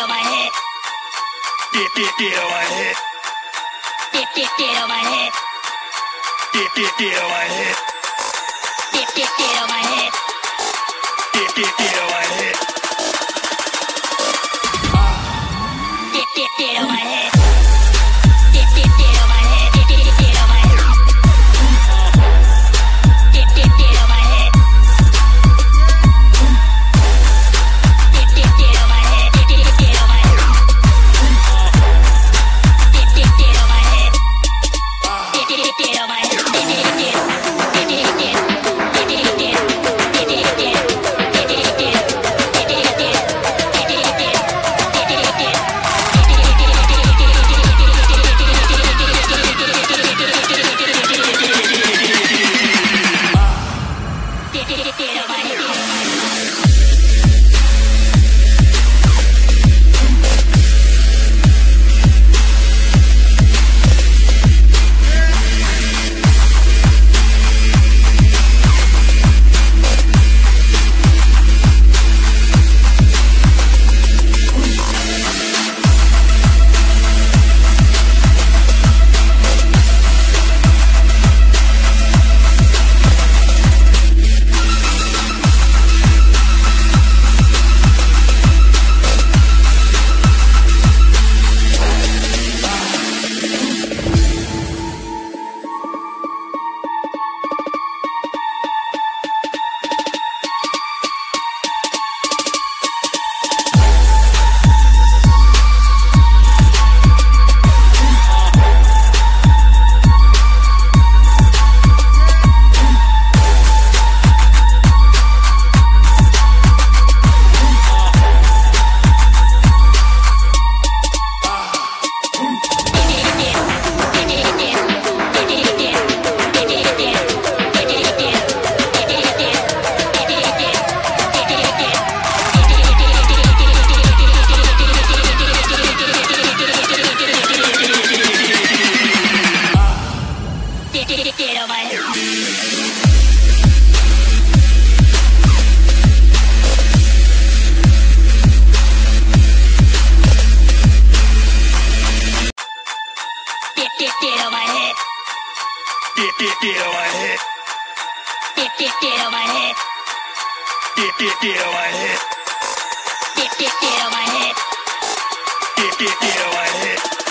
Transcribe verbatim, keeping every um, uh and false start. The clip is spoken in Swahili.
on my head. Dip, dip, dip on my head. Dip, dip, dip on my head. Dip, dip, dip on my head. Dip, dip, dip on my head. Dip, dip, dip on my head. Dip, dip, dip on my head. Dip, dip, dip on my head. Dip, dip, dip on my head. Dip, dip, dip on my head. Dip, dip, dip on my head. Dip, dip, dip on my head. Dip, dip, dip on my head. Dip, dip, dip on my head. Dip, dip, dip. Dip, dip, dip. Dip, dip, dip. Dip, dip, dip. Dip, dip, dip. Dip, dip, dip. Dip, dip, dip. Dip, dip, dip. Dip, dip, dip on my head. Dip, dip, dip on my head. Dip, dip, dip on my head. Dip, dip, dip on my head. Dip, dip, dip on my head. Dip, dip, dip on my head.